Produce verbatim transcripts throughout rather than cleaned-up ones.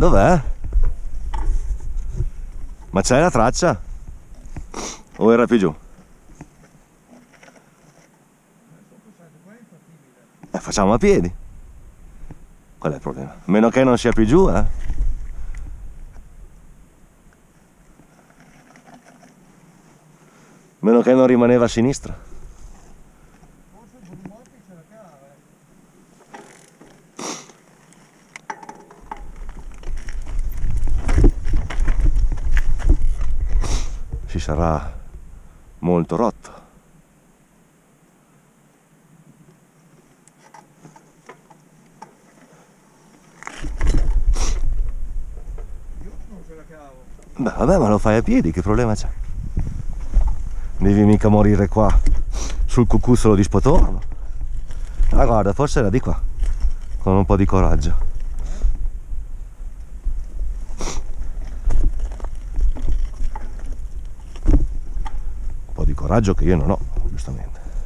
Dov'è? Ma c'è la traccia? O era più giù? Eh, facciamo a piedi. Qual è il problema? A meno che non sia più giù, eh? A meno che non rimaneva a sinistra. Si sarà molto rotto. Beh, vabbè, ma lo fai a piedi, che problema c'è? Devi mica morire qua sul cucuzzolo di Spotorno. Ah, guarda, forse era di qua, con un po' di coraggio. Un po' di coraggio che io non ho, giustamente.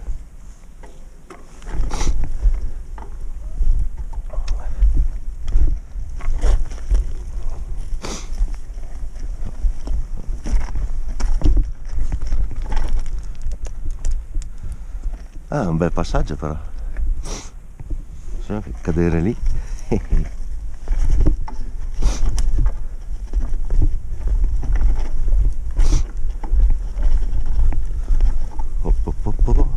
Ah, è un bel passaggio però. Solo che cadere lì. Oh, oh, oh, oh.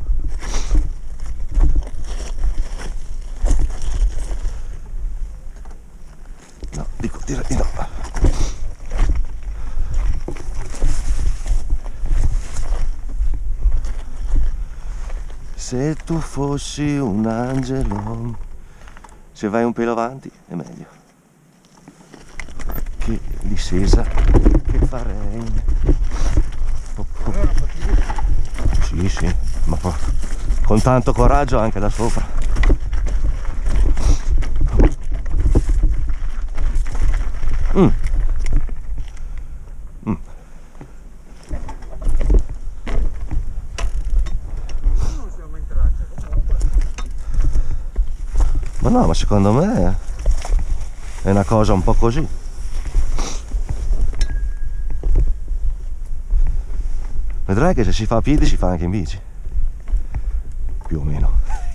No, dico, direi di no. Se tu fossi un angelo, se vai un pelo avanti è meglio. Che discesa che farei. Oh, oh. Sì, sì, ma con tanto coraggio anche da sopra. Mm. Mm. Ma no, ma secondo me è una cosa un po' così. Vedrai che se si fa a piedi si fa anche in bici. Più o meno.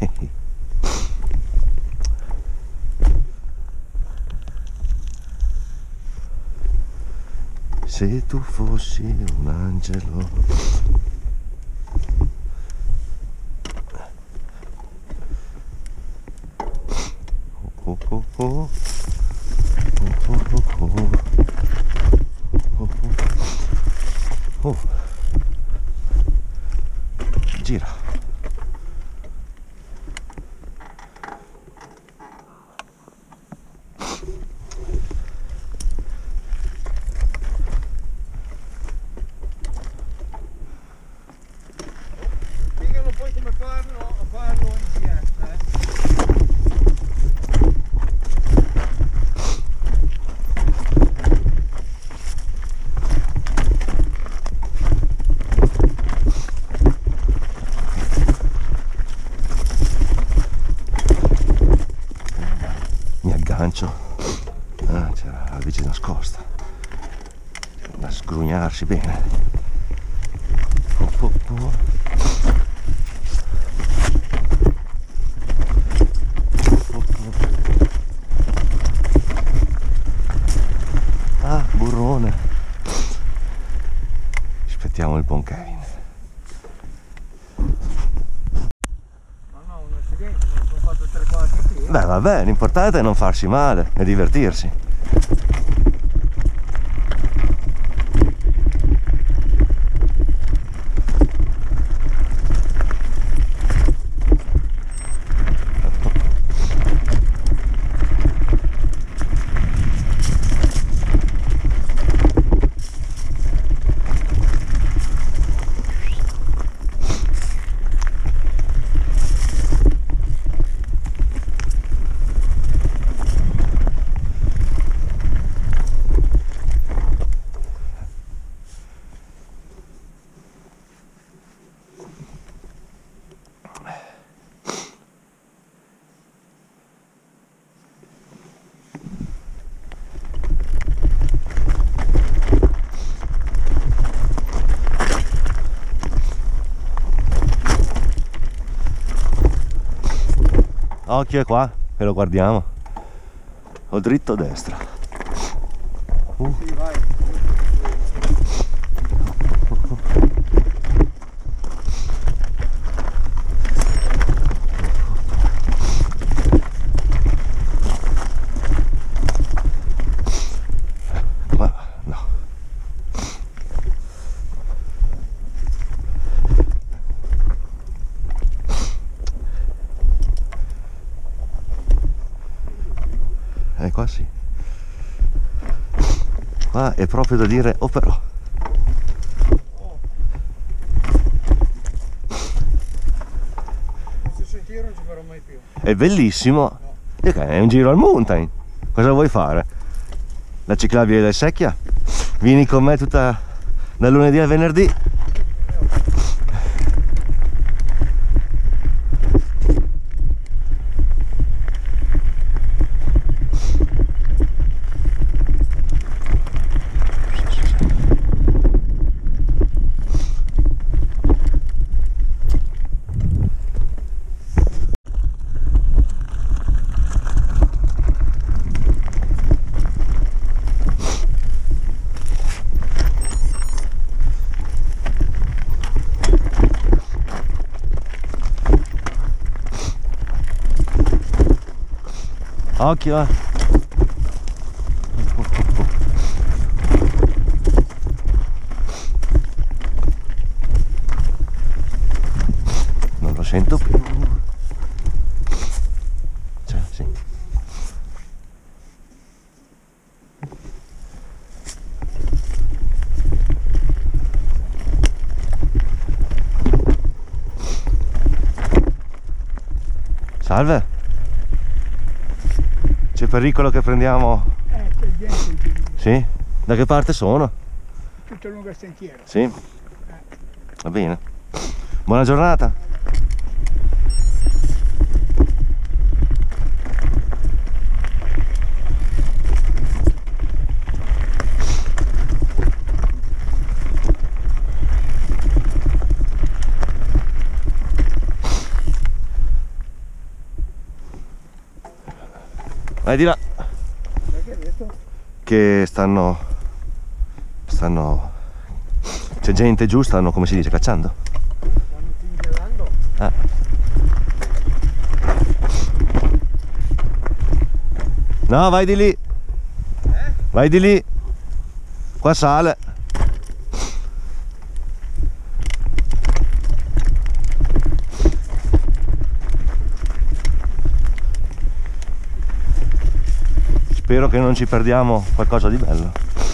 Se tu fossi un angelo. Oh, oh, oh. Oh, oh, oh. Oh, oh. Oh. Gira. Spiegalo poi come farlo, a farlo in diretta, eh. Ah, c'era la bici nascosta da sgrugnarsi bene. Oh, oh, oh. Oh, oh. Ah, burrone. Aspettiamo il buon Kevin. Beh, vabbè, l'importante è non farsi male e divertirsi. Occhio è qua, che lo guardiamo. O dritto o destra. Uh. Sì, vai. Ma no. Eh, qua sì. Qua è proprio da dire, oh però. Questo sentiero non ci farò mai più. È bellissimo. No. È un giro al mountain. Cosa vuoi fare? La ciclabile del Secchia? Vieni con me tutta dal lunedì al venerdì. Occhio, eh. Non lo sento più. Cioè, sì. Salve. C'è pericolo che prendiamo? Eh, c'è gente qui. Sì? Da che parte sono? Tutto lungo il sentiero. Sì? Va bene. Buona giornata. Vai di là. Perché hai detto? Che stanno stanno c'è gente giù, stanno, come si dice, cacciando. Stanno cinghialando? Ah. No, vai di lì. Eh? Vai di lì. Qua sale. Spero che non ci perdiamo qualcosa di bello.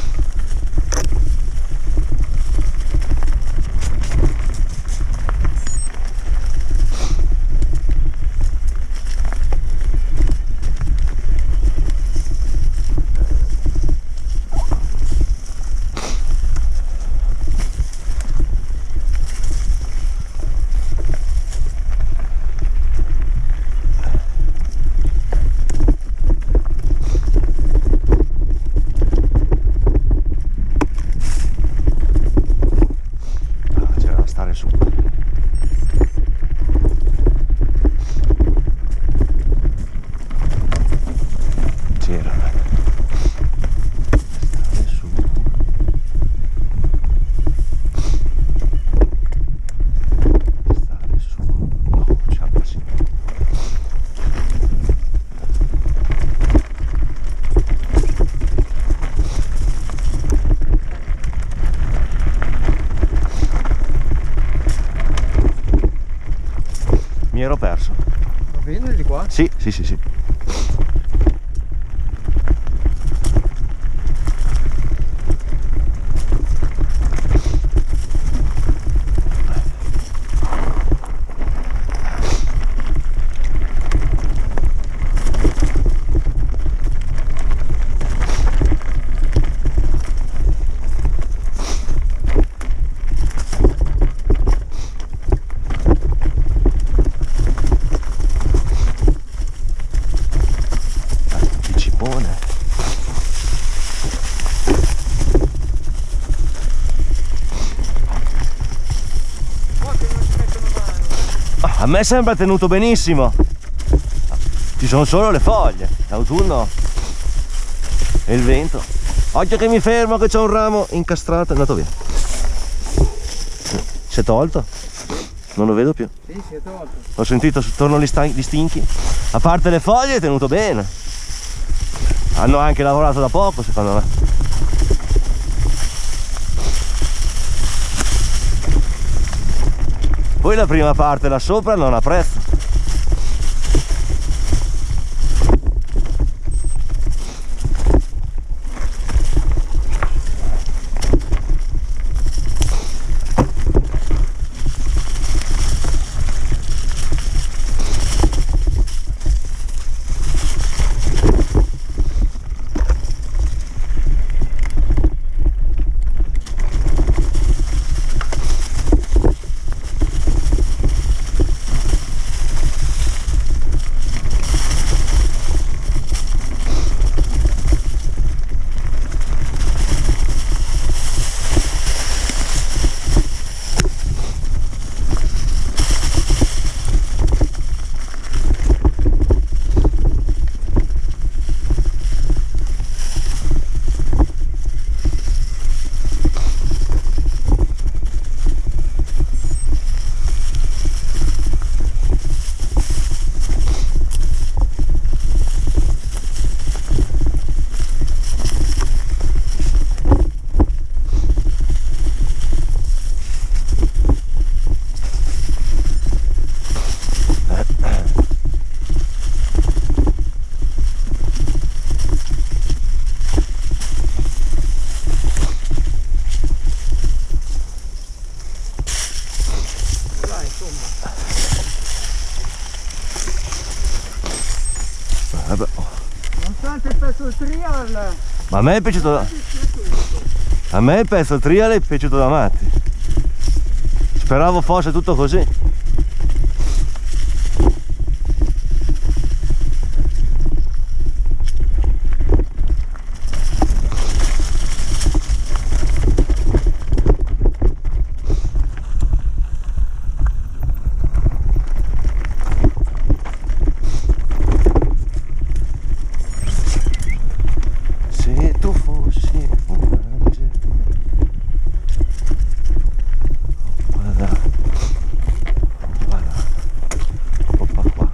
Mi ero perso. Va bene di qua? Sì, sì, sì, sì. A me sembra tenuto benissimo. Ci sono solo le foglie, l'autunno e il vento. Occhio che mi fermo, che c'è un ramo incastrato, è andato via. Si è tolto? Non lo vedo più. Sì, si è tolto. Ho sentito attorno agli stan- gli stinchi. A parte le foglie è tenuto bene. Hanno anche lavorato da poco, secondo me. Poi la prima parte là sopra non ha prezzo. Vabbè. Nonostante il pezzo del trial. Ma a me è piaciuto da... A me il pezzo del trial è piaciuto da matti. Speravo fosse tutto così. Se tu fossi un angelo. Guarda. Guarda. Oppa qua.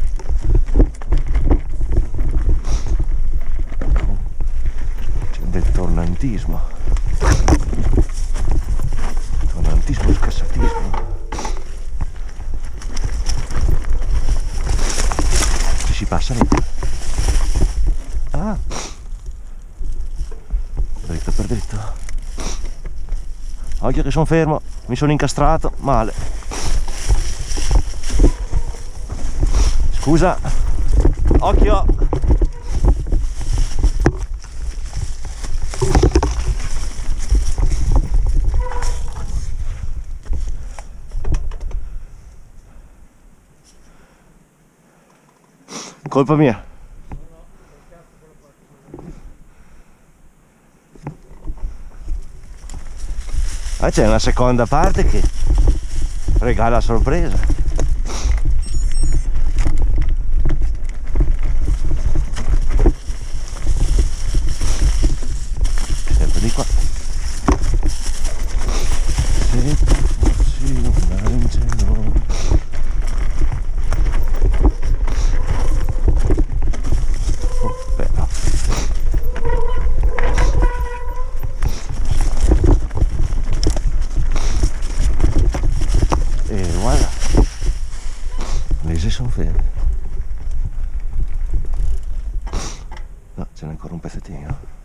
C'è del tornantismo. Tornantismo, scassatismo. Ci si passa lì. Ah. Dritto per dritto. Occhio che sono fermo, mi sono incastrato male. Scusa. Occhio. Colpa mia. Ma c'è una seconda parte che regala sorpresa. Sempre di qua. Se tu fossi un angelo. Oh, bello. E voilà, le sono ferme. No, ce n'è ancora un pezzettino.